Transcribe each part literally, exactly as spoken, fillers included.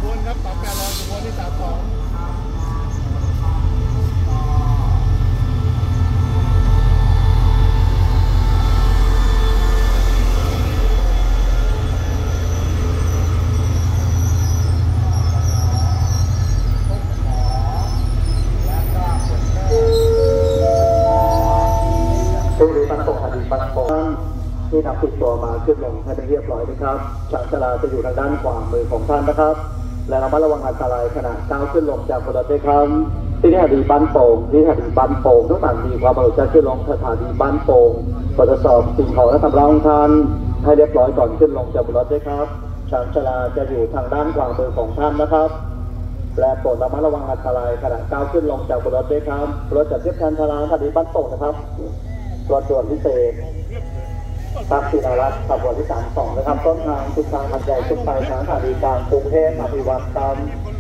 บวนครับปรับแปดร้อยขบวนที่สามสองที่นำติดตัวมาขึ้นลงให้เป็นเรียบร้อยนะครับฉากชลาจะอยู่ทางด้านขวามือของท่านนะครับและระมัดระวังอันตรายขณะก้าวขึ้นลงจากบนรถด้วยครับที่สถานีบ้านโป่งที่สถานีบ้านโป่งทุกท่านมีความประสงค์จะขึ้นลงสถานีบ้านโป่งตรวจสอบสิ่งของและสำรองท่านให้เรียบร้อยก่อนขึ้นลงจากบนรถด้วยครับฉากชลาจะอยู่ทางด้านขวามือของท่านนะครับและโปรดระมัดระวังอันตรายขณะก้าวขึ้นลงจากบนรถด้วยครับรถจัดเทียบแทนชลาสถานีบ้านโป่งนะครับรถด่วนพิเศษตักศิลารัตน์ขบวนที่สามสองนะครับต้นทางสุดทางหัดใหญ่สุดปลายทางสถานีกลางกรุงเทพอภิวัตรตาม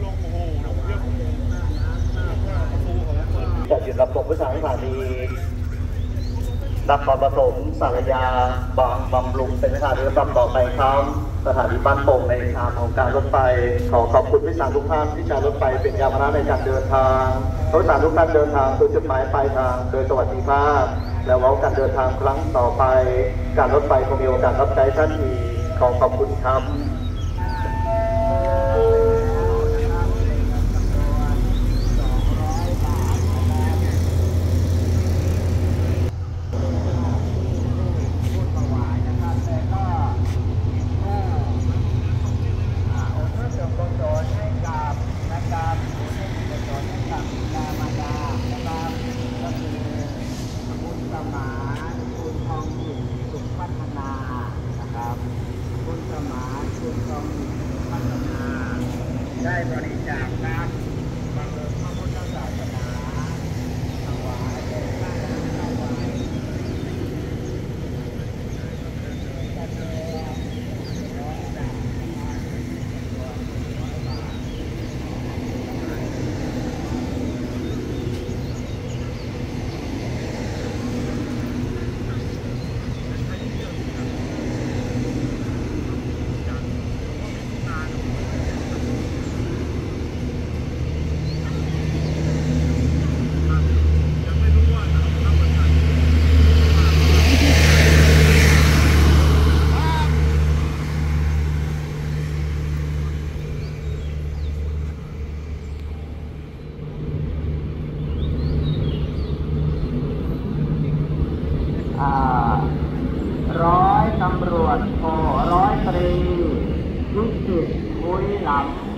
จะหยุดรับส่งผู้สารสถานีนครปฐมสารยาบางบำรุงเป็นสถานีลำดับต่อไปครับสถานีบ้านโป่งในทางของการรถไฟขอขอบคุณผู้สารทุกท่านที่ใช้รถไฟเป็นยานพาหนะในการเดินทางผู้สารทุกท่านเดินทางสู่จุดหมายปลายทางโดยสวัสดิภาพและว่าการเดินทางครั้งต่อไปการรถไฟคงมีโอกาสรับใช้ท่านอีกขอขอบคุณครับได้บริจาคน้ำบำรุงพระพุทธศาสนาถวายแด่พระอริยเจ้าร้อยตำรวจโทร้อยตรียุติบุรีรัมย์